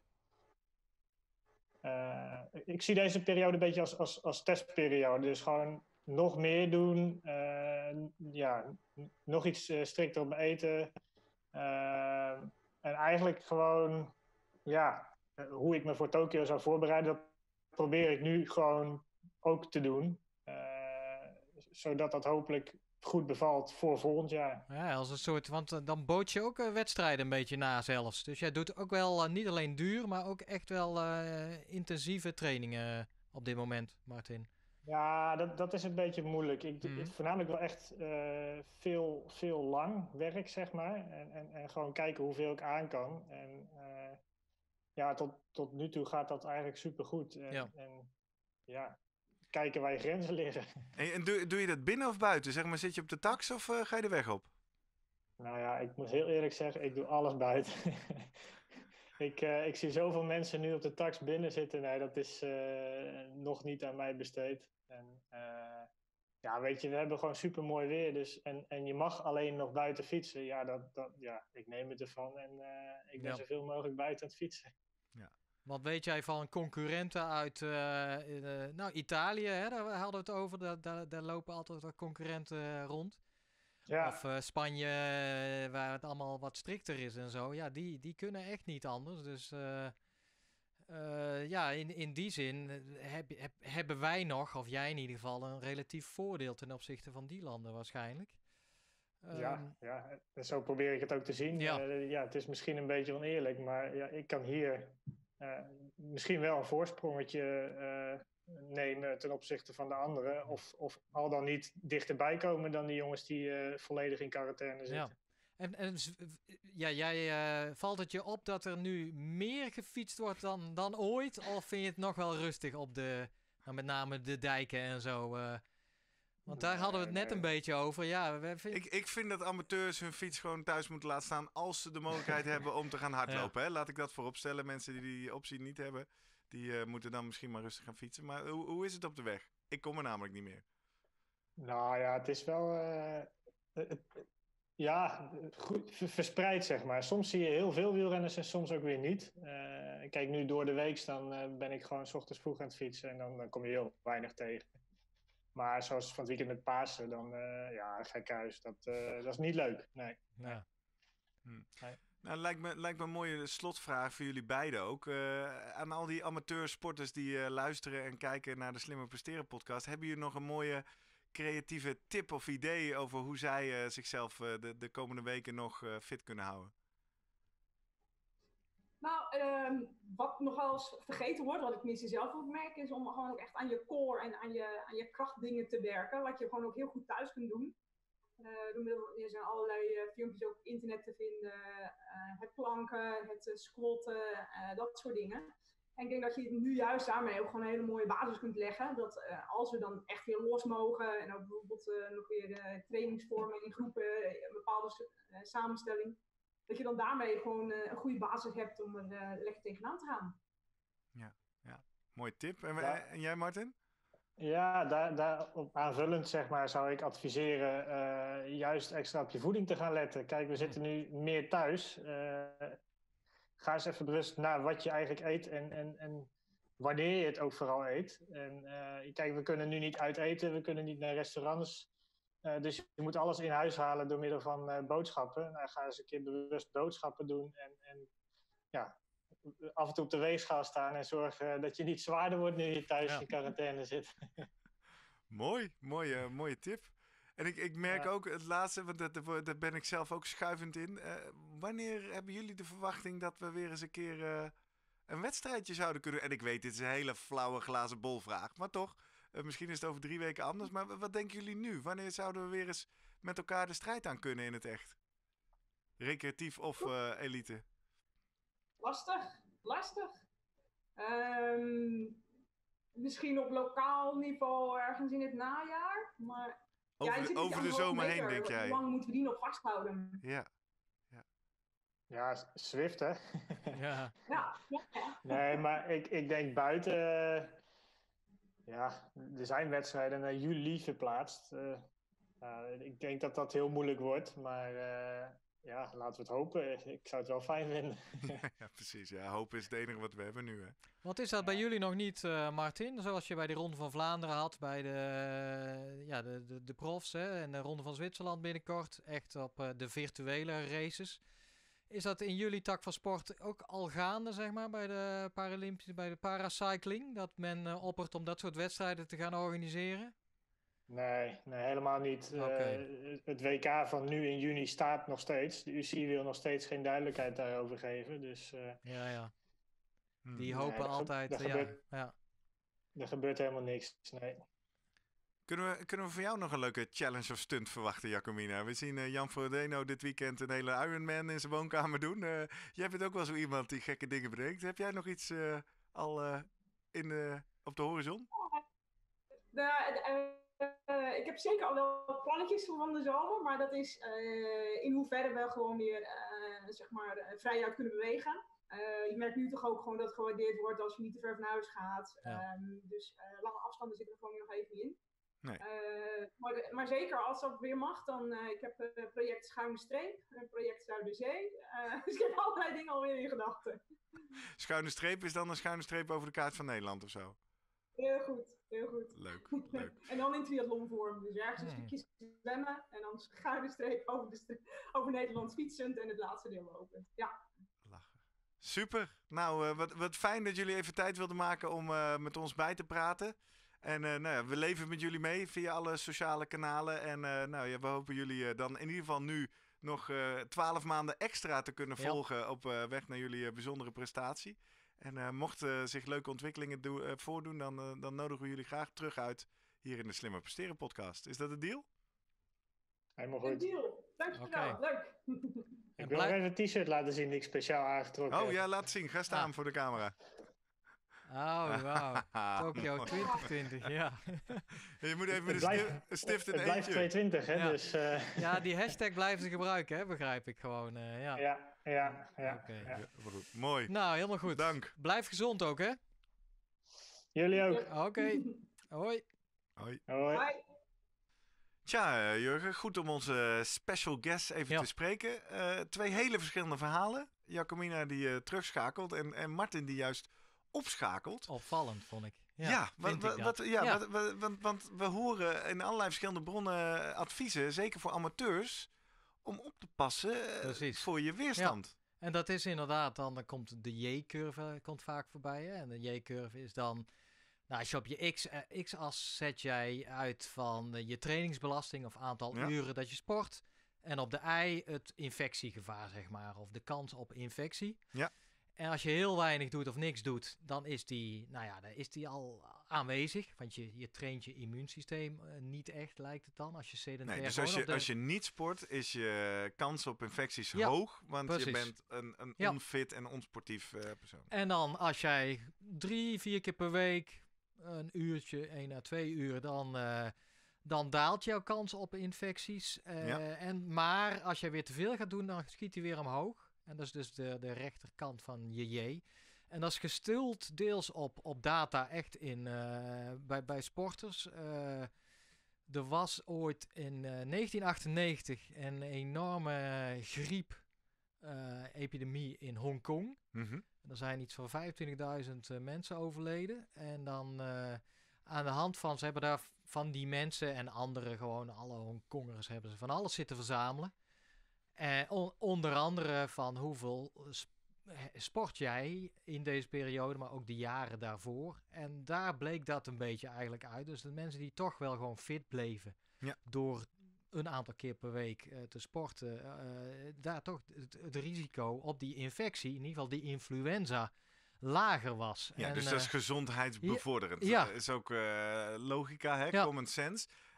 Ik zie deze periode een beetje als testperiode. Dus gewoon nog meer doen. Nog iets strikter op mijn eten. En eigenlijk gewoon, hoe ik me voor Tokio zou voorbereiden, dat probeer ik nu gewoon ook te doen. Zodat dat hopelijk goed bevalt voor volgend jaar. Ja, als een soort, want dan bood je ook wedstrijden een beetje na zelfs. Dus jij doet ook wel niet alleen duur, maar ook echt wel intensieve trainingen op dit moment, Martin. Ja, dat is een beetje moeilijk. Ik doe voornamelijk wel echt veel lang werk, zeg maar. En gewoon kijken hoeveel ik aan kan. En ja, tot nu toe gaat dat eigenlijk supergoed. En kijken waar je grenzen liggen. En doe je dat binnen of buiten? Zeg maar, zit je op de tax of ga je de weg op? Nou ja, ik moet heel eerlijk zeggen, ik doe alles buiten. Ik zie zoveel mensen nu op de tax binnen zitten. Nee, dat is nog niet aan mij besteed. En ja, weet je, we hebben gewoon super mooi weer. Dus, en je mag alleen nog buiten fietsen. Ja, ik neem het ervan. En ik ben zoveel mogelijk buiten aan het fietsen. Ja. Wat weet jij van concurrenten uit Italië? Hè? Daar hadden we het over. Daar lopen altijd wat concurrenten rond. Ja. Of Spanje, waar het allemaal wat strikter is en zo. Ja, die kunnen echt niet anders. Dus in die zin hebben wij nog, of jij in ieder geval, een relatief voordeel ten opzichte van die landen waarschijnlijk. Zo probeer ik het ook te zien. Het is misschien een beetje oneerlijk, maar ik kan hier misschien wel een voorsprongetje nemen ten opzichte van de anderen. Of al dan niet dichterbij komen dan die jongens die volledig in quarantaine zitten. Ja. Jij valt het je op dat er nu meer gefietst wordt dan ooit? Of vind je het nog wel rustig op met name de dijken en zo? Want daar hadden we het net een beetje over. Ja, ik vind dat amateurs hun fiets gewoon thuis moeten laten staan als ze de mogelijkheid hebben om te gaan hardlopen. Hè? Laat ik dat vooropstellen. Mensen die optie niet hebben, die moeten dan misschien maar rustig gaan fietsen. Maar hoe is het op de weg? Ik kom er namelijk niet meer. Nou ja, het is wel goed verspreid, zeg maar. Soms zie je heel veel wielrenners en soms ook weer niet. Kijk, nu door de week dan ben ik gewoon 's ochtends vroeg aan het fietsen en dan kom je heel weinig tegen. Maar zoals van het weekend met Pasen, dan gek huis. Dat is niet leuk, nee. Ja. Nee. Nou, lijkt me een mooie slotvraag voor jullie beiden ook. Aan al die amateursporters die luisteren en kijken naar de Slimmer Presteren podcast. Hebben jullie nog een mooie creatieve tip of idee over hoe zij zichzelf de komende weken nog fit kunnen houden? Nou, wat nogal eens vergeten wordt, wat ik tenminste zelf ook merk, is om gewoon ook echt aan je core en aan je krachtdingen te werken. Wat je gewoon ook heel goed thuis kunt doen. Er zijn allerlei filmpjes op internet te vinden. Het planken, het squatten, dat soort dingen. En ik denk dat je nu juist daarmee ook gewoon een hele mooie basis kunt leggen. Dat als we dan echt weer los mogen en ook bijvoorbeeld nog weer trainingsvormen in groepen, een bepaalde samenstelling. Dat je dan daarmee gewoon een goede basis hebt om er lekker tegenaan te gaan. Ja. Mooie tip. En jij, Martin? Ja, daarop aanvullend zeg maar, zou ik adviseren juist extra op je voeding te gaan letten. Kijk, we zitten nu meer thuis. Ga eens even bewust naar wat je eigenlijk eet en wanneer je het ook vooral eet. En kijk, we kunnen nu niet uit eten, we kunnen niet naar restaurants. Dus je moet alles in huis halen door middel van boodschappen. Nou, ga eens een keer bewust boodschappen doen en af en toe op de weegschaal staan en zorg dat je niet zwaarder wordt nu je thuis in quarantaine zit. Mooie tip. En ik merk ook het laatste, want daar ben ik zelf ook schuivend in. Wanneer hebben jullie de verwachting dat we weer eens een keer een wedstrijdje zouden kunnen? En ik weet, dit is een hele flauwe glazen bol vraag, maar toch, misschien is het over 3 weken anders. Maar wat denken jullie nu? Wanneer zouden we weer eens met elkaar de strijd aan kunnen in het echt? Recreatief of elite? Lastig. Misschien op lokaal niveau ergens in het najaar. Maar Over de zomer heen, denk jij? Hoe lang moeten we die nog vasthouden? Ja. Ja, Zwift, hè? Ja. Nee, maar ik denk buiten... er zijn wedstrijden naar juli verplaatst. Ik denk dat dat heel moeilijk wordt. Maar laten we het hopen. Ik zou het wel fijn vinden. Ja, precies. Ja, hopen is het enige wat we hebben nu, hè. Wat is dat bij jullie nog niet, Martin? Zoals je bij de Ronde van Vlaanderen had, bij de profs, hè, en de Ronde van Zwitserland binnenkort. Echt op de virtuele races. Is dat in jullie tak van sport ook al gaande, zeg maar, bij de Paralympische, bij de paracycling? Dat men oppert om dat soort wedstrijden te gaan organiseren? Nee, helemaal niet. Okay. Het WK van nu in juni staat nog steeds. De UCI wil nog steeds geen duidelijkheid daarover geven. Dus, ja. Die hopen altijd... Er gebeurt helemaal niks, nee. Kunnen we van jou nog een leuke challenge of stunt verwachten, Jacomina? We zien Jan Frodeno dit weekend een hele Ironman in zijn woonkamer doen. Jij bent ook wel zo iemand die gekke dingen bedenkt. Heb jij nog iets op de horizon? Ik heb zeker al wel plannetjes voor van de zomer, maar dat is in hoeverre we gewoon weer vrijuit kunnen bewegen. Je merkt nu toch ook gewoon dat het gewaardeerd wordt als je niet te ver van huis gaat. Ja. Dus lange afstanden zitten er gewoon nog even in. Nee. Maar zeker als dat weer mag, dan ik heb project Schuine Streep, project Zuiderzee. Dus ik heb allerlei dingen alweer in gedachten. Schuine Streep is dan een schuine streep over de kaart van Nederland of zo? Heel goed. Leuk. En dan in triathlonvorm. Dus ergens een stukje zwemmen en dan schuine streep over Nederland fietsend en het laatste deel lopen. Ja. Lachen. Super. Nou, wat fijn dat jullie even tijd wilden maken om met ons bij te praten. En we leven met jullie mee via alle sociale kanalen. En we hopen jullie dan in ieder geval nu nog 12 maanden extra te kunnen volgen op weg naar jullie bijzondere prestatie. En mochten zich leuke ontwikkelingen voordoen, dan nodigen we jullie graag terug uit hier in de Slimmer Presteren podcast. Is dat een deal? Helemaal goed. Een deal. Dankjewel. Leuk. Ik wil nog even een t-shirt laten zien die ik speciaal aangetrokken heb. Oh ja, laat zien. Ga staan voor de camera. Oh, wauw. Tokyo 2020, ja. Je moet even met een stift in Het blijft 220, hè? Ja. Dus, ja, die hashtag blijven ze gebruiken, hè? Begrijp ik gewoon. Ja. Okay. Mooi. Nou, helemaal goed. Dank. Blijf gezond ook, hè? Jullie ook. Oké. Hoi. Hoi. Tja, Jurgen, goed om onze special guest even te spreken. 2 hele verschillende verhalen. Jacomina die terugschakelt en Martin die juist opschakelt. Opvallend, vond ik. Want we horen in allerlei verschillende bronnen adviezen, zeker voor amateurs, om op te passen voor je weerstand. Ja. En dat is inderdaad, dan komt de J-curve vaak voorbij. Hè? En de J-curve is dan, als je op je x-as zet jij uit van je trainingsbelasting of aantal uren dat je sport. En op de Y het infectiegevaar, zeg maar, of de kans op infectie. Ja. En als je heel weinig doet of niks doet, dan is die al aanwezig. Want je traint je immuunsysteem niet echt, lijkt het dan. Als je sedentair dus als je niet sport, is je kans op infecties hoog. Want je bent een onfit en onsportief persoon. En dan als jij 3-4 keer per week, een uurtje, 1 à 2 uur, dan daalt jouw kans op infecties. Maar als je weer te veel gaat doen, dan schiet die weer omhoog. En dat is dus de rechterkant van je J. En dat is gestuld deels op data echt bij sporters. Er was ooit in 1998 een enorme griep-epidemie in Hongkong. Mm-hmm. Er zijn iets van 25.000 mensen overleden. En dan aan de hand van, ze hebben daar van die mensen en andere gewoon, alle Hongkongers hebben ze van alles zitten verzamelen. Onder andere van hoeveel sport jij in deze periode, maar ook de jaren daarvoor. En daar bleek dat een beetje eigenlijk uit. Dus de mensen die toch wel gewoon fit bleven door een aantal keer per week te sporten, daar toch het risico op die infectie, in ieder geval die influenza, lager was. Ja, dus dat is gezondheidsbevorderend. Ja. Dat is ook logica, hè? Common sense.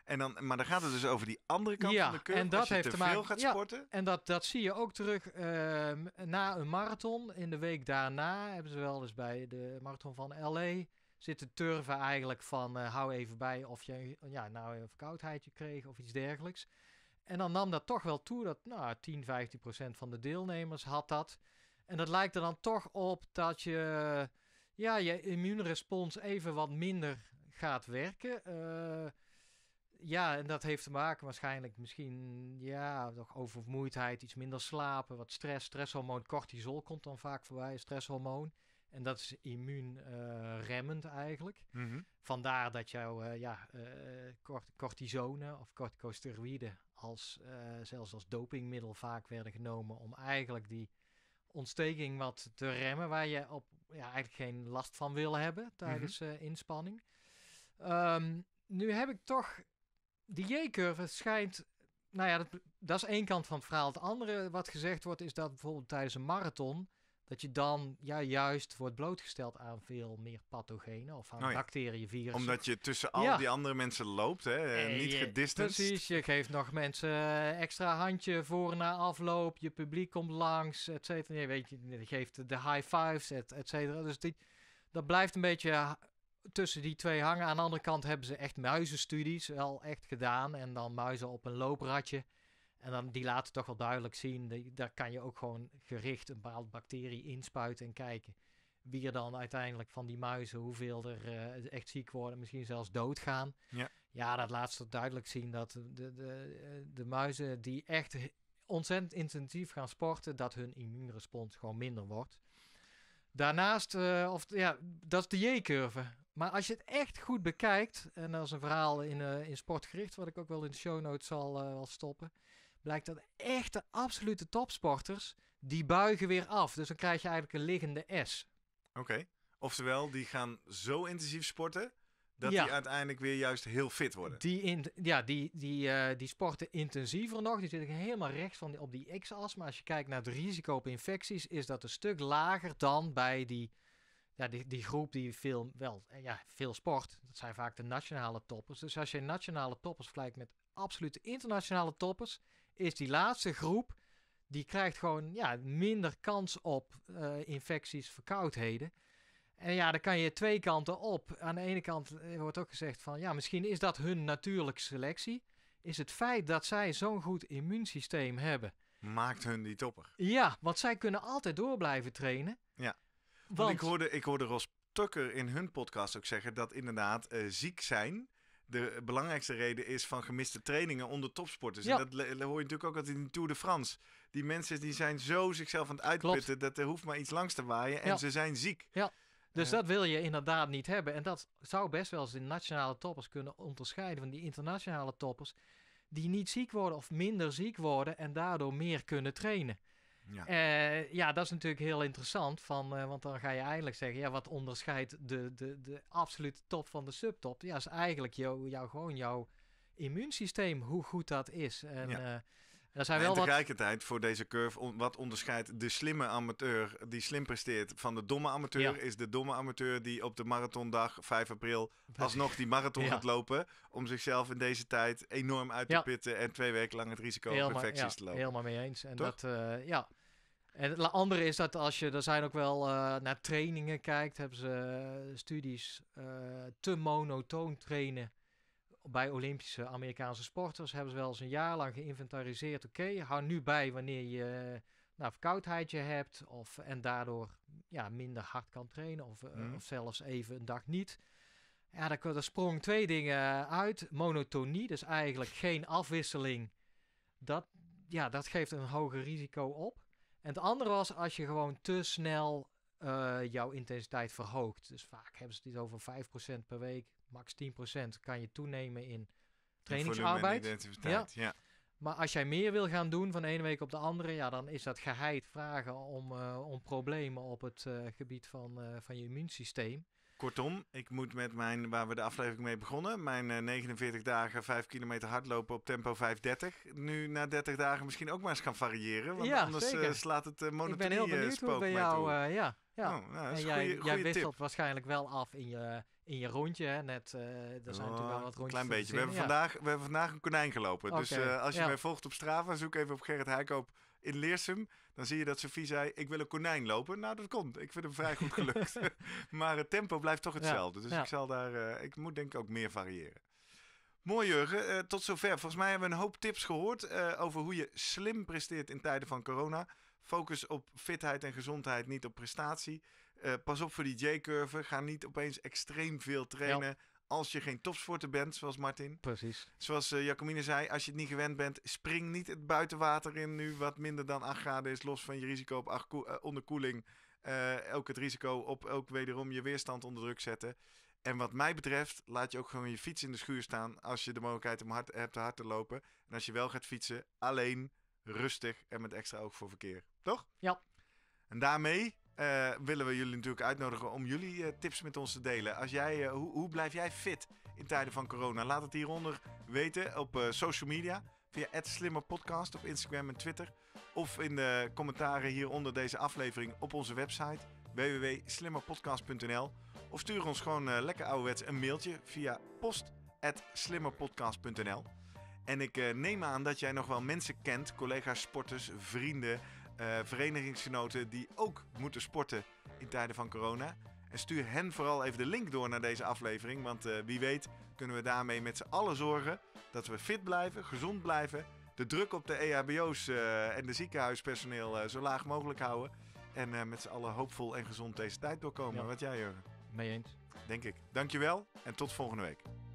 Maar dan gaat het dus over die andere kant Ja, van de curve. en dat als je heeft te te maken- veel gaat ja. sporten. En dat zie je ook terug na een marathon. In de week daarna hebben ze wel eens bij de marathon van LA zitten turven eigenlijk van hou even bij of je nou een verkoudheidje kreeg of iets dergelijks. En dan nam dat toch wel toe dat 10-15% van de deelnemers had dat. En dat lijkt er dan toch op dat je immuunrespons even wat minder gaat werken. En dat heeft te maken waarschijnlijk misschien toch oververmoeidheid, iets minder slapen, wat stresshormoon, cortisol komt dan vaak voorbij, stresshormoon. En dat is immuunremmend eigenlijk. Mhm. Vandaar dat jouw cortisone of corticosteroïden zelfs als dopingmiddel vaak werden genomen om eigenlijk die ontsteking wat te remmen, waar je eigenlijk geen last van wil hebben tijdens inspanning. Nu heb ik toch die J-curve schijnt, dat is één kant van het verhaal. Het andere wat gezegd wordt is dat bijvoorbeeld tijdens een marathon dat je dan juist wordt blootgesteld aan veel meer pathogenen of aan bacteriën, virussen. Omdat je tussen al die andere mensen loopt, hè? Niet gedistanced. Precies, je geeft nog mensen extra handje voor na afloop, je publiek komt langs, et cetera. Je geeft de high fives, et cetera. Dus dat blijft een beetje tussen die twee hangen. Aan de andere kant hebben ze echt muizenstudies wel echt gedaan en dan muizen op een loopradje. En dan die laten toch wel duidelijk zien, daar kan je ook gewoon gericht een bepaalde bacterie inspuiten en kijken wie er dan uiteindelijk van die muizen, hoeveel er echt ziek worden, misschien zelfs doodgaan. Ja, dat laat ze duidelijk zien dat de muizen die echt ontzettend intensief gaan sporten, dat hun immuunrespons gewoon minder wordt. Daarnaast, dat is de J-curve. Maar als je het echt goed bekijkt, en dat is een verhaal in Sportgericht, wat ik ook wel in de show notes zal stoppen, blijkt dat echte absolute topsporters, die buigen weer af. Dus dan krijg je eigenlijk een liggende S. Oké. Oftewel, die gaan zo intensief sporten, dat die uiteindelijk weer juist heel fit worden. Die sporten intensiever nog. Die zitten helemaal rechts op die x-as. Maar als je kijkt naar het risico op infecties, is dat een stuk lager dan bij die groep die veel sport. Dat zijn vaak de nationale toppers. Dus als je nationale toppers vergelijkt met absolute internationale toppers, is die laatste groep, die krijgt gewoon minder kans op infecties, verkoudheden. En dan kan je twee kanten op. Aan de ene kant wordt ook gezegd van, misschien is dat hun natuurlijke selectie. Is het feit dat zij zo'n goed immuunsysteem hebben. Maakt hun die topper. Ja, want zij kunnen altijd door blijven trainen. Ja, want ik hoorde Ross Tucker in hun podcast ook zeggen dat inderdaad ziek zijn de belangrijkste reden is van gemiste trainingen onder topsporters. Ja. En dat hoor je natuurlijk ook altijd in de Tour de France. Die mensen die zijn zo zichzelf aan het uitputten dat er hoeft maar iets langs te waaien en ze zijn ziek. Ja. Dus dat wil je inderdaad niet hebben. En dat zou best wel eens de nationale toppers kunnen onderscheiden van die internationale toppers die niet ziek worden of minder ziek worden en daardoor meer kunnen trainen. Ja, dat is natuurlijk heel interessant, want dan ga je eigenlijk zeggen, wat onderscheidt de absolute top van de subtop? Ja, is eigenlijk jouw immuunsysteem, hoe goed dat is. En tegelijkertijd voor deze curve, wat onderscheidt de slimme amateur die slim presteert van de domme amateur, is de domme amateur die op de marathondag 5 april alsnog die marathon gaat lopen om zichzelf in deze tijd enorm uit te pitten en 2 weken lang het risico op infecties te lopen. Helemaal mee eens. En dat, En het andere is dat als je, er zijn ook wel naar trainingen kijkt, hebben ze studies te monotoon trainen. Bij Olympische Amerikaanse sporters hebben ze wel eens een jaar lang geïnventariseerd. Oké, hou nu bij wanneer je verkoudheidje hebt en daardoor minder hard kan trainen of zelfs even een dag niet. Ja, daar sprong 2 dingen uit. Monotonie, dus eigenlijk geen afwisseling. Dat geeft een hoger risico op. En het andere was als je gewoon te snel jouw intensiteit verhoogt. Dus vaak hebben ze het over 5% per week, max 10% kan je toenemen in trainingsarbeid. Ja. Maar als jij meer wil gaan doen van de ene week op de andere, dan is dat geheid vragen om problemen op het gebied van je immuunsysteem. Kortom, ik moet met waar we de aflevering mee begonnen, mijn 49 dagen 5 kilometer hardlopen op tempo 5:30, nu na 30 dagen misschien ook maar eens gaan variëren. Want anders slaat het monotonie. Ik ben heel benieuwd hoe bij jou, Ja. Oh, nou, dat En is een jij goede tip. wisselt waarschijnlijk wel af in je rondje. Hè? Net, er zijn natuurlijk wel wat rondjes. Klein te beetje. We verzinnen, hebben vandaag een konijn gelopen. Dus Oké, als je ja. mij volgt op Strava, zoek even op Gerrit Heikoop in Leersum. Dan zie je dat Sophie zei, ik wil een konijn lopen. Nou, dat komt. Ik vind hem vrij goed gelukt. Maar het tempo blijft toch hetzelfde. Dus ik moet denk ik ook meer variëren. Mooi Jurgen, tot zover. Volgens mij hebben we een hoop tips gehoord over hoe je slim presteert in tijden van corona. Focus op fitheid en gezondheid, niet op prestatie. Pas op voor die J-curve. Ga niet opeens extreem veel trainen als je geen topsporter bent, zoals Martin. Precies. Zoals Jacomine zei, als je het niet gewend bent, spring niet het buitenwater in nu wat minder dan 8 graden is, los van je risico op onderkoeling. Ook het risico op ook wederom je weerstand onder druk zetten. En wat mij betreft, laat je ook gewoon je fiets in de schuur staan als je de mogelijkheid hebt te hard te lopen. En als je wel gaat fietsen, alleen, rustig en met extra oog voor verkeer. Toch? Ja. En daarmee willen we jullie natuurlijk uitnodigen om jullie tips met ons te delen. Als jij, hoe blijf jij fit in tijden van corona? Laat het hieronder weten op social media. Via @slimmerpodcast op Instagram en Twitter. Of in de commentaren hieronder deze aflevering op onze website www.slimmerpodcast.nl. Of stuur ons gewoon lekker ouderwets een mailtje via post@slimmerpodcast.nl. En ik neem aan dat jij nog wel mensen kent, collega's, sporters, vrienden, verenigingsgenoten die ook moeten sporten in tijden van corona. En stuur hen vooral even de link door naar deze aflevering. Want wie weet kunnen we daarmee met z'n allen zorgen dat we fit blijven, gezond blijven. De druk op de EHBO's en de ziekenhuispersoneel zo laag mogelijk houden. En met z'n allen hoopvol en gezond deze tijd doorkomen. Ja. Wat jij, Jurgen? Mee eens. Denk ik. Dankjewel en tot volgende week.